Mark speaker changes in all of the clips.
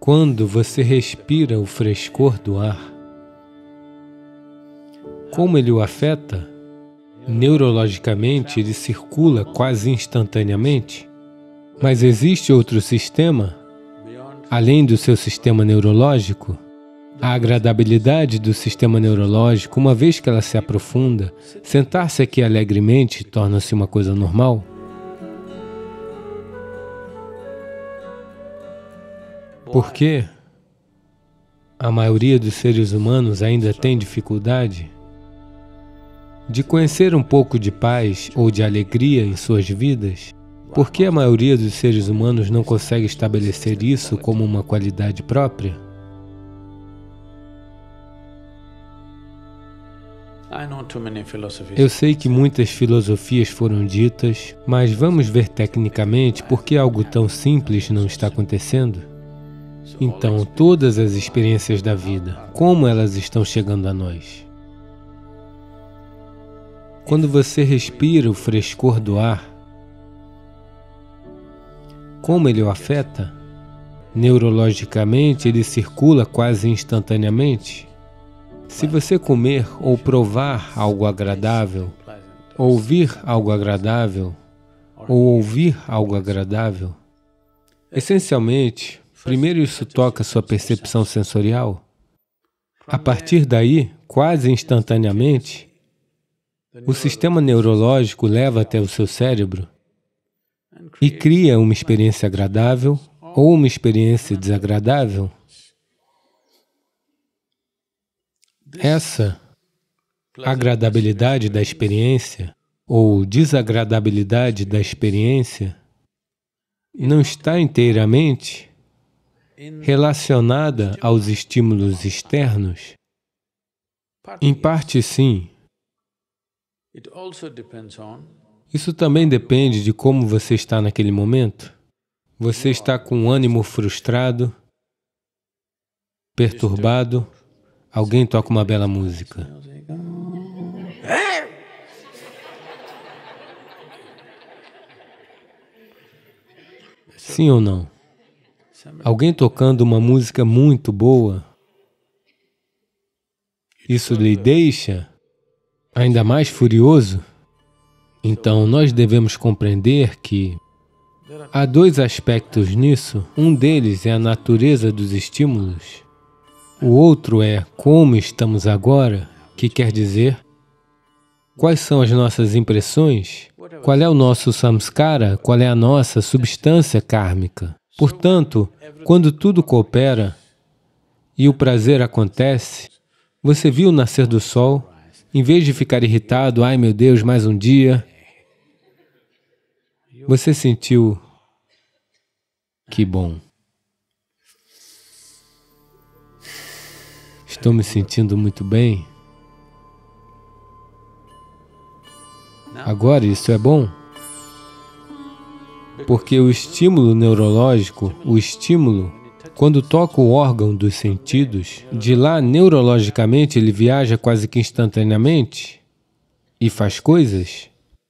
Speaker 1: Quando você respira o frescor do ar, como ele o afeta? Neurologicamente, ele circula quase instantaneamente. Mas existe outro sistema, além do seu sistema neurológico? A agradabilidade do sistema neurológico, uma vez que ela se aprofunda, sentar-se aqui alegremente torna-se uma coisa normal. Por quê? A maioria dos seres humanos ainda tem dificuldade de conhecer um pouco de paz ou de alegria em suas vidas. Por que a maioria dos seres humanos não consegue estabelecer isso como uma qualidade própria? Eu sei que muitas filosofias foram ditas, mas vamos ver tecnicamente por que algo tão simples não está acontecendo? Então, todas as experiências da vida, como elas estão chegando a nós? Quando você respira o frescor do ar, como ele o afeta? Neurologicamente, ele circula quase instantaneamente. Se você comer ou provar algo agradável, ouvir algo agradável, ou ouvir algo agradável, essencialmente, primeiro isso toca sua percepção sensorial. A partir daí, quase instantaneamente, o sistema neurológico leva até o seu cérebro e cria uma experiência agradável ou uma experiência desagradável. Essa agradabilidade da experiência ou desagradabilidade da experiência não está inteiramente relacionada aos estímulos externos? Em parte, sim. Isso também depende de como você está naquele momento. Você está com um ânimo frustrado, perturbado, alguém toca uma bela música. Sim ou não? Alguém tocando uma música muito boa, isso lhe deixa ainda mais furioso? Então, nós devemos compreender que há dois aspectos nisso. Um deles é a natureza dos estímulos. O outro é como estamos agora, que quer dizer, quais são as nossas impressões, qual é o nosso samskara, qual é a nossa substância kármica. Portanto, quando tudo coopera e o prazer acontece, você viu o nascer do sol, em vez de ficar irritado, ai meu Deus, mais um dia, você sentiu, que bom. Estou me sentindo muito bem. Agora isso é bom. Porque o estímulo neurológico, o estímulo, quando toca o órgão dos sentidos, de lá neurologicamente ele viaja quase que instantaneamente e faz coisas.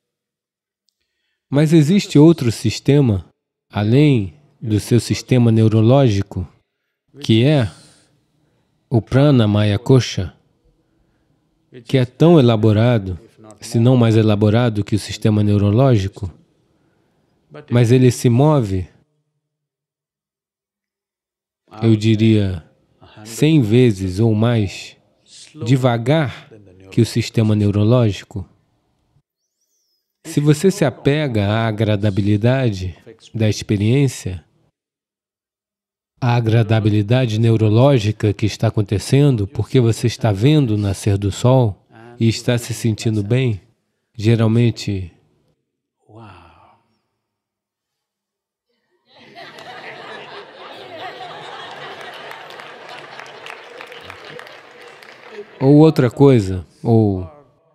Speaker 1: Mas existe outro sistema, além do seu sistema neurológico, que é o Prana Maya Kosha, que é tão elaborado, se não mais elaborado que o sistema neurológico, mas ele se move, eu diria, 100 vezes ou mais, devagar que o sistema neurológico. Se você se apega à agradabilidade da experiência, à agradabilidade neurológica que está acontecendo, porque você está vendo o nascer do sol e está se sentindo bem, geralmente, ou outra coisa, ou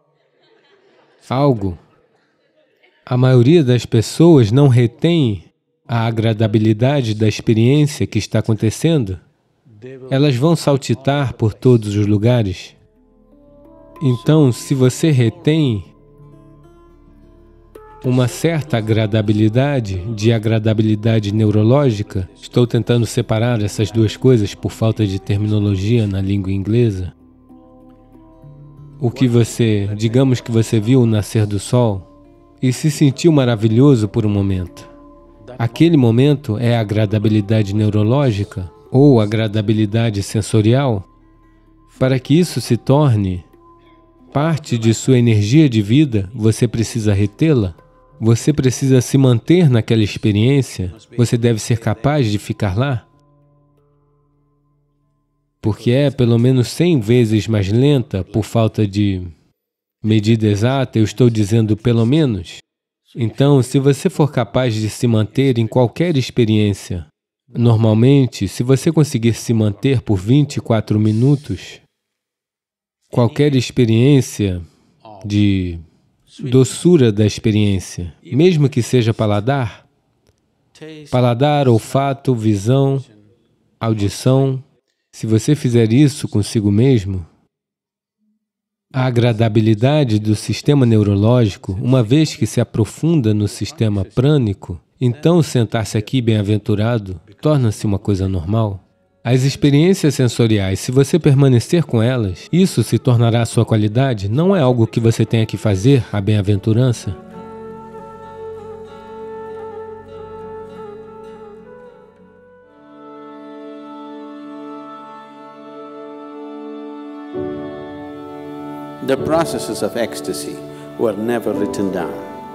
Speaker 1: algo. A maioria das pessoas não retém a agradabilidade da experiência que está acontecendo. Elas vão saltitar por todos os lugares. Então, se você retém uma certa agradabilidade de agradabilidade neurológica. Estou tentando separar essas duas coisas por falta de terminologia na língua inglesa. O que digamos que você viu o nascer do sol e se sentiu maravilhoso por um momento. Aquele momento é agradabilidade neurológica ou agradabilidade sensorial. Para que isso se torne parte de sua energia de vida, você precisa retê-la. Você precisa se manter naquela experiência. Você deve ser capaz de ficar lá. Porque é pelo menos 100 vezes mais lenta por falta de medida exata, eu estou dizendo pelo menos. Então, se você for capaz de se manter em qualquer experiência, normalmente, se você conseguir se manter por 24 minutos, qualquer experiência de doçura da experiência, mesmo que seja paladar, olfato, visão, audição, se você fizer isso consigo mesmo, a agradabilidade do sistema neurológico, uma vez que se aprofunda no sistema prânico, então sentar-se aqui bem-aventurado torna-se uma coisa normal. As experiências sensoriais, se você permanecer com elas, isso se tornará sua qualidade, não é algo que você tenha que fazer, a bem-aventurança.
Speaker 2: The processes of ecstasy were never written down.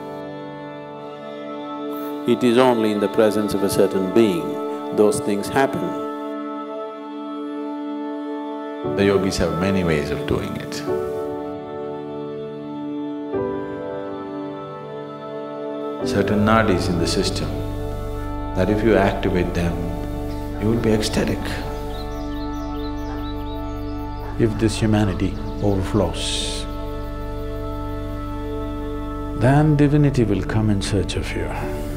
Speaker 2: It is only in the presence of a certain being those things happen.
Speaker 3: The yogis have many ways of doing it. Certain nadis in the system, that if you activate them, you will be ecstatic.
Speaker 2: If this humanity overflows, then divinity will come in search of you.